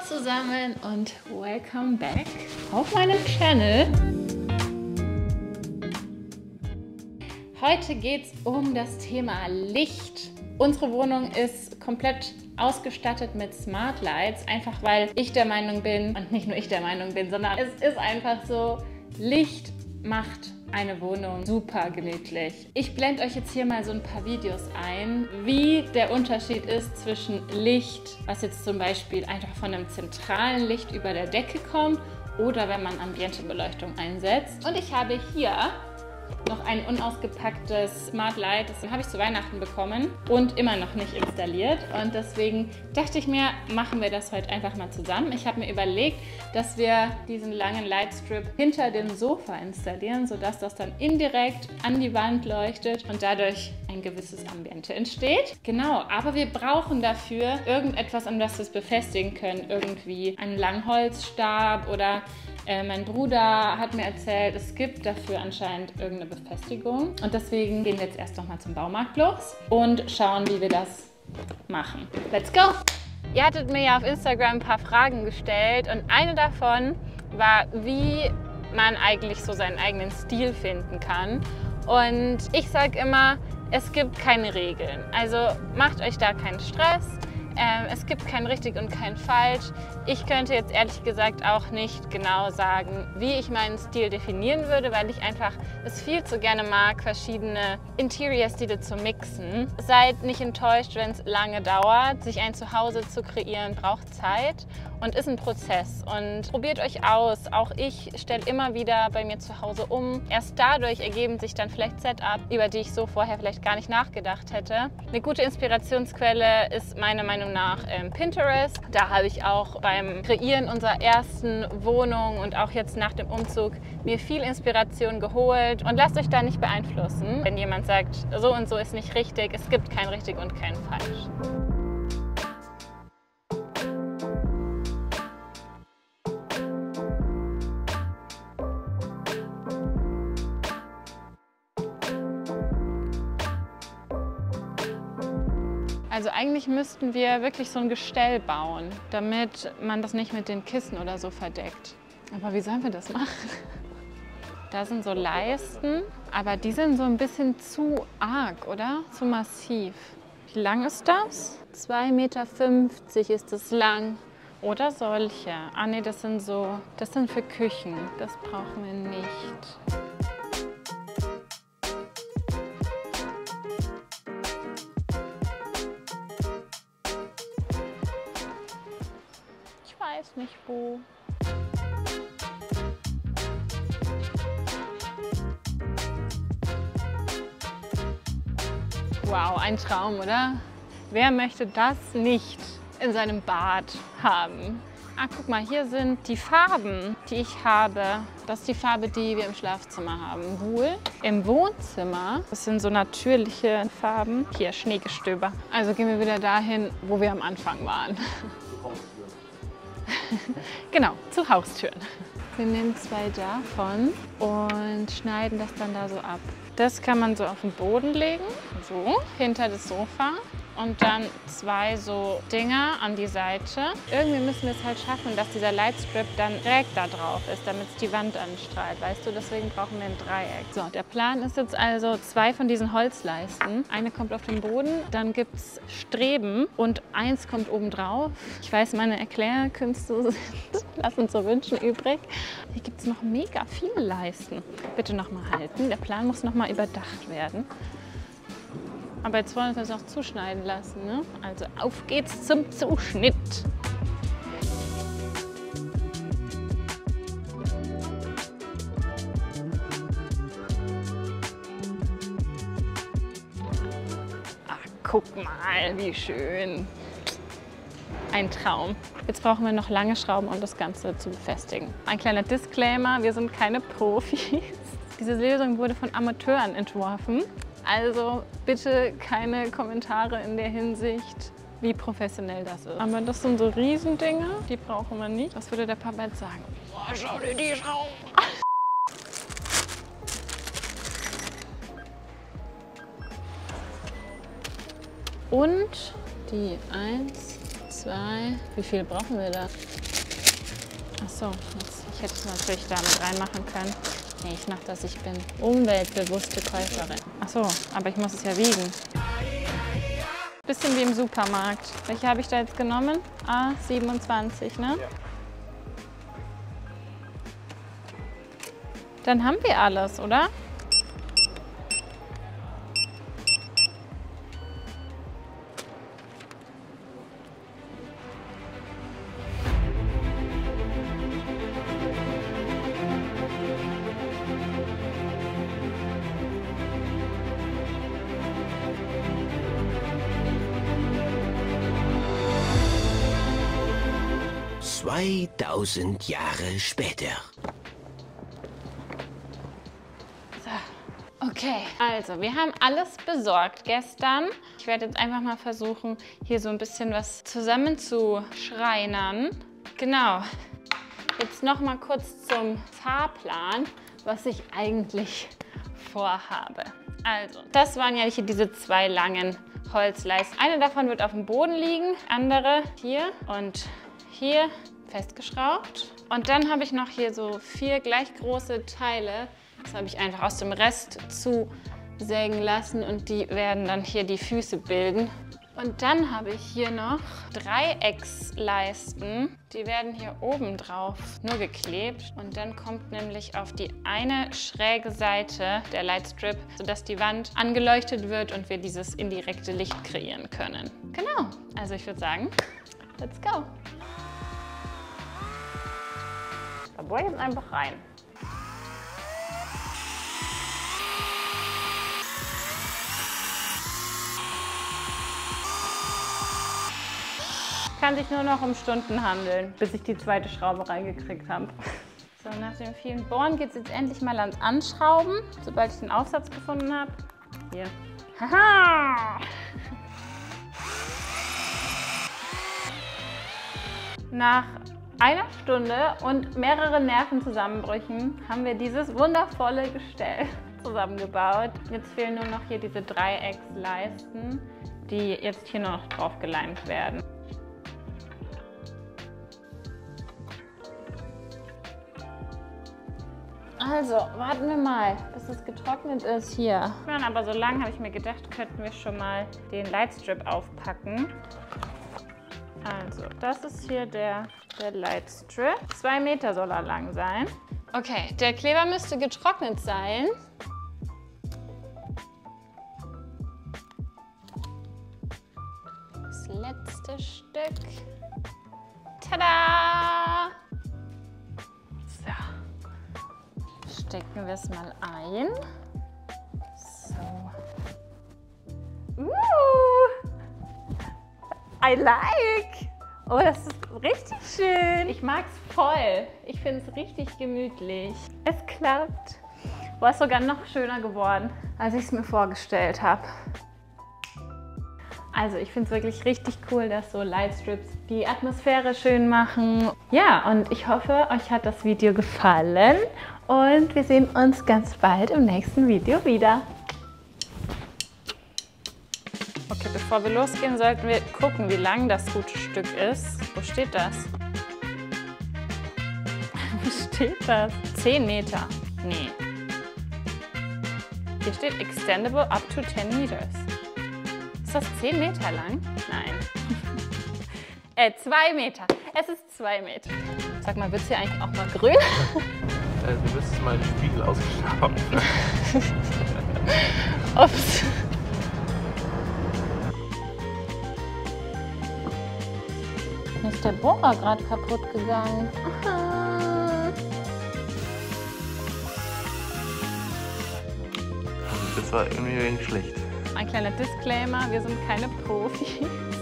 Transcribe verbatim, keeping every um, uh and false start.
zusammen und welcome back auf meinem Channel. Heute geht es um das Thema Licht. Unsere Wohnung ist komplett ausgestattet mit Smart Lights, einfach weil ich der Meinung bin, und nicht nur ich der Meinung bin, sondern es ist einfach so, Licht macht eine Wohnung super gemütlich. Ich blende euch jetzt hier mal so ein paar Videos ein, wie der Unterschied ist zwischen Licht, was jetzt zum Beispiel einfach von einem zentralen Licht über der Decke kommt oder wenn man Ambientebeleuchtung einsetzt. Und ich habe hier noch ein unausgepacktes Smart Light, das habe ich zu Weihnachten bekommen und immer noch nicht installiert. Und deswegen dachte ich mir, machen wir das heute einfach mal zusammen. Ich habe mir überlegt, dass wir diesen langen Lightstrip hinter dem Sofa installieren, sodass das dann indirekt an die Wand leuchtet und dadurch ein gewisses Ambiente entsteht. Genau, aber wir brauchen dafür irgendetwas, an das wir es befestigen können. Irgendwie einen Langholzstab oder äh, mein Bruder hat mir erzählt, es gibt dafür anscheinend irgendeine Befestigung. Und deswegen gehen wir jetzt erst noch mal zum Baumarkt los und schauen, wie wir das machen. Let's go! Ihr hattet mir ja auf Instagram ein paar Fragen gestellt und eine davon war, wie man eigentlich so seinen eigenen Stil finden kann. Und ich sage immer, es gibt keine Regeln. Also macht euch da keinen Stress. Ähm, es gibt kein richtig und kein falsch. Ich könnte jetzt ehrlich gesagt auch nicht genau sagen, wie ich meinen Stil definieren würde, weil ich einfach es viel zu gerne mag, verschiedene Interior-Stile zu mixen. Seid nicht enttäuscht, wenn es lange dauert. Sich ein Zuhause zu kreieren braucht Zeit und ist ein Prozess. Und probiert euch aus. Auch ich stelle immer wieder bei mir zu Hause um. Erst dadurch ergeben sich dann vielleicht Setup, über die ich so vorher vielleicht gar nicht nachgedacht hätte. Eine gute Inspirationsquelle ist meiner Meinung nach ähm, Pinterest. Da habe ich auch beim Kreieren unserer ersten Wohnung und auch jetzt nach dem Umzug mir viel Inspiration geholt. Und lasst euch da nicht beeinflussen, wenn jemand sagt, so und so ist nicht richtig. Es gibt kein richtig und kein falsch. Also eigentlich müssten wir wirklich so ein Gestell bauen, damit man das nicht mit den Kissen oder so verdeckt. Aber wie sollen wir das machen? Da sind so Leisten, aber die sind so ein bisschen zu arg, oder? Zu massiv. Wie lang ist das? zwei Meter fünfzig ist es lang. Oder solche. Ah ne, das sind so, das sind für Küchen. Das brauchen wir nicht. Ich weiß nicht wo. Wow, ein Traum, oder? Wer möchte das nicht in seinem Bad haben? Ah, guck mal, hier sind die Farben, die ich habe. Das ist die Farbe, die wir im Schlafzimmer haben. Wohl. Im Wohnzimmer, das sind so natürliche Farben. Hier, Schneegestöber. Also gehen wir wieder dahin, wo wir am Anfang waren. Genau, zu Haustüren. Wir nehmen zwei davon und schneiden das dann da so ab. Das kann man so auf den Boden legen, so, hinter das Sofa. Und dann zwei so Dinger an die Seite. Irgendwie müssen wir es halt schaffen, dass dieser Lightstrip dann direkt da drauf ist, damit es die Wand anstrahlt, weißt du? Deswegen brauchen wir ein Dreieck. So, der Plan ist jetzt also zwei von diesen Holzleisten. Eine kommt auf den Boden, dann gibt es Streben und eins kommt oben drauf. Ich weiß, meine Erklärkünste lassen zu wünschen übrig. Hier gibt es noch mega viele Leisten. Bitte noch mal halten. Der Plan muss noch mal überdacht werden. Aber jetzt wollen wir es auch zuschneiden lassen, ne? Also auf geht's zum Zuschnitt. Ach, guck mal, wie schön. Ein Traum. Jetzt brauchen wir noch lange Schrauben, um das Ganze zu befestigen. Ein kleiner Disclaimer, wir sind keine Profis. Diese Lösung wurde von Amateuren entworfen. Also bitte keine Kommentare in der Hinsicht, wie professionell das ist. Aber das sind so Riesendinger, die brauchen wir nicht. Was würde der Papa jetzt sagen? Boah, schau dir die Schrauben an. Und die eins, zwei, wie viel brauchen wir da? Achso, ich hätte es natürlich damit reinmachen können. Nee, ich mache das, ich bin umweltbewusste Käuferin. Achso, aber ich muss es ja wiegen. Bisschen wie im Supermarkt. Welche habe ich da jetzt genommen? A siebenundzwanzig, ne? Ja. Dann haben wir alles, oder? zweitausend Jahre später. So, okay. Also, wir haben alles besorgt gestern. Ich werde jetzt einfach mal versuchen, hier so ein bisschen was zusammenzuschreinern. Genau. Jetzt noch mal kurz zum Fahrplan, was ich eigentlich vorhabe. Also, das waren ja hier diese zwei langen Holzleisten. Eine davon wird auf dem Boden liegen, andere hier und hier festgeschraubt. Und dann habe ich noch hier so vier gleich große Teile. Das habe ich einfach aus dem Rest zusägen lassen und die werden dann hier die Füße bilden. Und dann habe ich hier noch Dreiecksleisten. Die werden hier oben drauf nur geklebt. Und dann kommt nämlich auf die eine schräge Seite der Lightstrip, sodass die Wand angeleuchtet wird und wir dieses indirekte Licht kreieren können. Genau, also ich würde sagen, let's go! Da bohre ich jetzt einfach rein. Kann sich nur noch um Stunden handeln, bis ich die zweite Schraube reingekriegt habe. So, nach den vielen Bohren geht es jetzt endlich mal ans Anschrauben, sobald ich den Aufsatz gefunden habe. Hier. Haha! Nach einer Stunde und mehrere Nervenzusammenbrüchen haben wir dieses wundervolle Gestell zusammengebaut. Jetzt fehlen nur noch hier diese Dreiecksleisten, die jetzt hier nur noch drauf geleimt werden. Also, warten wir mal, bis es getrocknet ist hier. Aber so lange habe ich mir gedacht, könnten wir schon mal den Lightstrip aufpacken. Also, das ist hier der, der Lightstrip. Zwei Meter soll er lang sein. Okay, der Kleber müsste getrocknet sein. Das letzte Stück. Tada! So. Stecken wir es mal ein. So. Uh! I like! Oh, das ist richtig schön. Ich mag es voll. Ich finde es richtig gemütlich. Es klappt. Boah, ist sogar noch schöner geworden, als ich es mir vorgestellt habe. Also ich finde es wirklich richtig cool, dass so Lightstrips die Atmosphäre schön machen. Ja, und ich hoffe, euch hat das Video gefallen. Und wir sehen uns ganz bald im nächsten Video wieder. Okay, bevor wir losgehen, sollten wir gucken, wie lang das gute Stück ist. Wo steht das? Wo steht das? zehn Meter. Nee. Hier steht extendable up to ten meters. Ist das zehn Meter lang? Nein. äh, zwei Meter. Es ist zwei Meter. Sag mal, wird es hier eigentlich auch mal grün? äh, du müsstest mal den Spiegel ausgeschraubt. Ups. Mir ist der Bohrer gerade kaputt gegangen. Aha. Das war irgendwie schlecht. Ein kleiner Disclaimer, wir sind keine Profis.